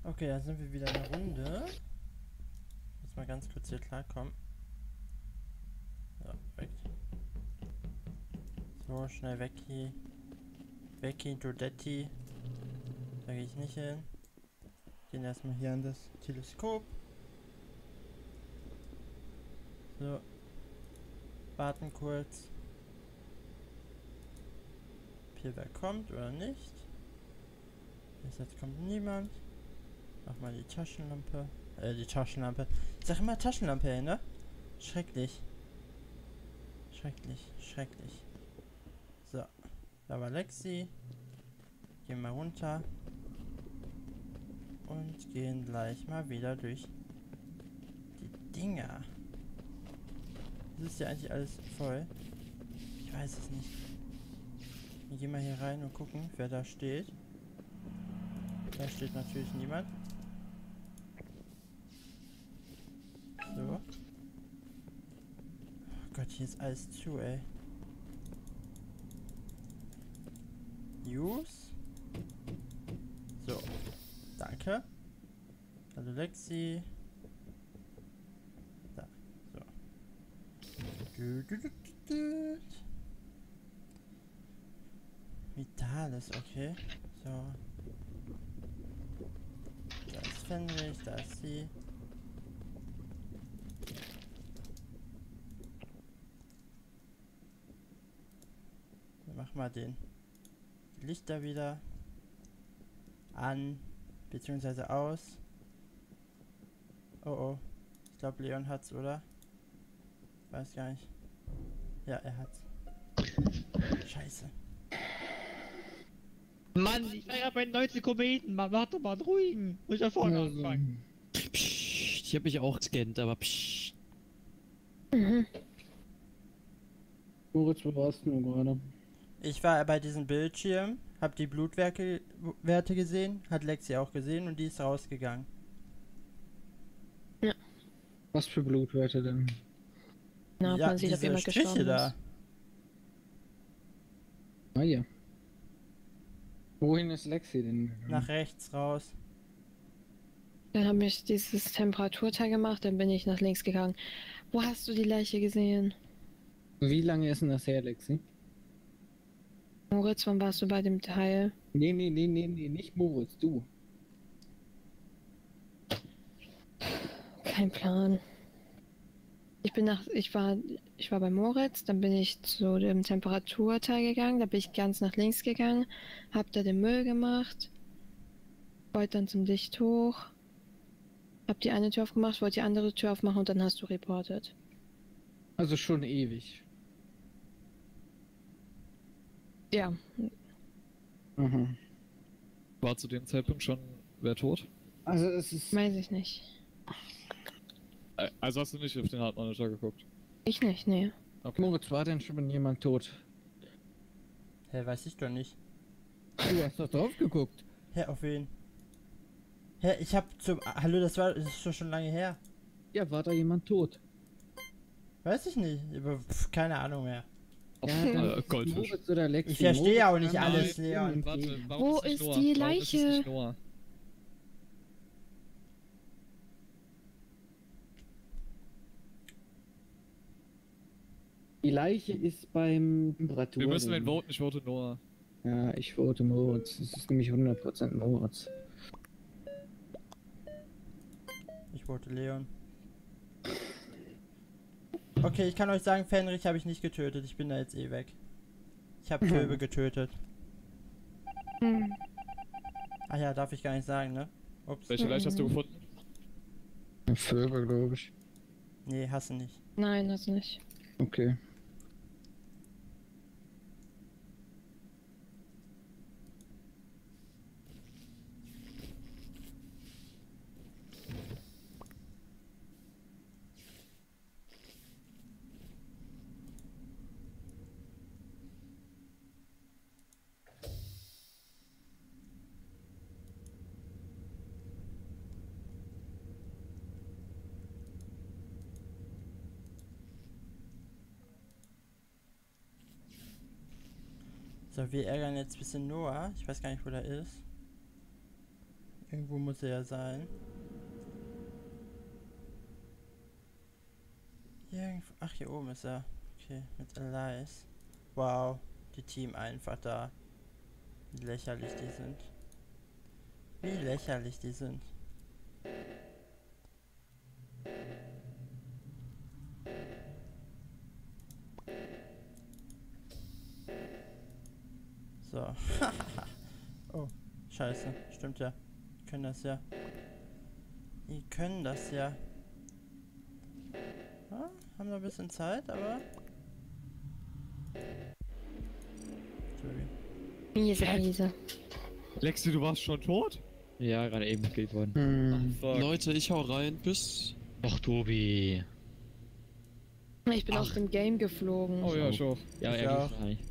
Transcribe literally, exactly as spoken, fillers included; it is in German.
Okay, da sind wir wieder in der Runde. Muss mal ganz kurz hier klarkommen. Ja, weg. So, schnell weg hier. Weg hier, Dodetti. Da gehe ich nicht hin. Gehen erstmal hier an das Teleskop. So. Warten kurz. Ob hier wer kommt oder nicht. Bis jetzt kommt niemand. Mach mal die Taschenlampe. Äh, die Taschenlampe. Ich sag immer Taschenlampe, ey, ne? Schrecklich. Schrecklich, schrecklich. So. Da war Lexi. Gehen wir runter. Und gehen gleich mal wieder durch die Dinger. Das ist ja eigentlich alles voll. Ich weiß es nicht. Wir gehen mal hier rein und gucken, wer da steht. Da steht natürlich niemand. So. Oh Gott, hier ist alles zu, ey. Use. So. Danke. Also Lexi. Da. So. Du, du, du, du, du. Vitales, okay. So. Da ist Fenrich, da ist sie. Mach mal den Lichter wieder an, beziehungsweise aus. Oh oh. Ich glaube Leon hat's, oder? Weiß gar nicht. Ja, er hat's. Scheiße. Mann, ich war ja bei neunzig Kometen, Mann, warte mal, ruhigen. Muss ich ja vorne Also. anfangen. Psst, ich habe mich auch gescannt, aber psst. Mhm. Moritz, wo warst du gerade? Ich war bei diesem Bildschirm, hab die Blutwerte Werte gesehen, hat Lexi auch gesehen und die ist rausgegangen. Was für Blutwerte denn? Na, ob Ja, man sieht, ob diese jemand Striche gestorben da. ist. Ah ja. Wohin ist Lexi denn gegangen? Nach rechts raus. Dann habe ich dieses Temperaturteil gemacht, dann bin ich nach links gegangen. Wo hast du die Leiche gesehen? Wie lange ist denn das her, Lexi? Moritz, wann warst du bei dem Teil? Nee, nee, nee, nee, nee, nicht Moritz, du. Kein Plan. Ich bin nach, ich war, ich war bei Moritz, dann bin ich zu dem Temperaturteil gegangen, da bin ich ganz nach links gegangen, hab da den Müll gemacht, wollte dann zum Licht hoch, hab die eine Tür aufgemacht, wollte die andere Tür aufmachen und dann hast du reportet. Also schon ewig. Ja, Aha. War zu dem Zeitpunkt schon wer tot? Also es ist... weiß ich nicht. Äh, Also hast du nicht auf den Hard Monitor geguckt? Ich nicht, nee. Okay. Moritz, war denn schon jemand tot? Hä, weiß ich doch nicht. Du hast doch drauf geguckt. Hä, auf wen? Hä, ich hab zum... Hallo, das war... Das ist doch schon lange her. Ja, war da jemand tot? Weiß ich nicht. Aber pf, keine Ahnung mehr. Ja, dann Äh, ist es Goldfisch. Moritz oder Lexi. Ich verstehe auch nicht Moritz alles, kann Leon. nicht Warte, gehen. warum Wo ist, nicht ist Noah? die Warum ist es Leiche? nicht Noah? Die Leiche ist beim Temperatur. Wir müssen den voten, ich vote Noah. Ja, ich vote Moritz. Das ist nämlich hundert Prozent Moritz. Ich wollte Leon. Okay, ich kann euch sagen, Fenrich habe ich nicht getötet. Ich bin da jetzt eh weg. Ich habe Phoebe getötet. Hm. Ach ja, darf ich gar nicht sagen, ne? Ups. Welche Leiche hast du Mhm. gefunden? Vögel, glaube ich. Nee, hasse nicht. Nein, das nicht. Okay. So, wir ärgern jetzt ein bisschen Noah. Ich weiß gar nicht, wo der ist. Irgendwo muss er ja sein. Irgendwo. Ach, hier oben ist er. Okay, mit Elias. Wow, die Team einfach da. Wie lächerlich die sind. Wie lächerlich die sind. So. Oh, scheiße. Stimmt ja. Die können das ja. Die können das ja. Ja, haben noch ein bisschen Zeit, aber... Sorry. Miese, miese. Lexi, du warst schon tot? Ja, gerade eben gekillt worden. Hm. Fuck. Leute, ich hau rein. Bis. Ach, Tobi. Ich bin aus dem Game geflogen. Oh ja, ich auch. Ja, Ich er auch. geht rein.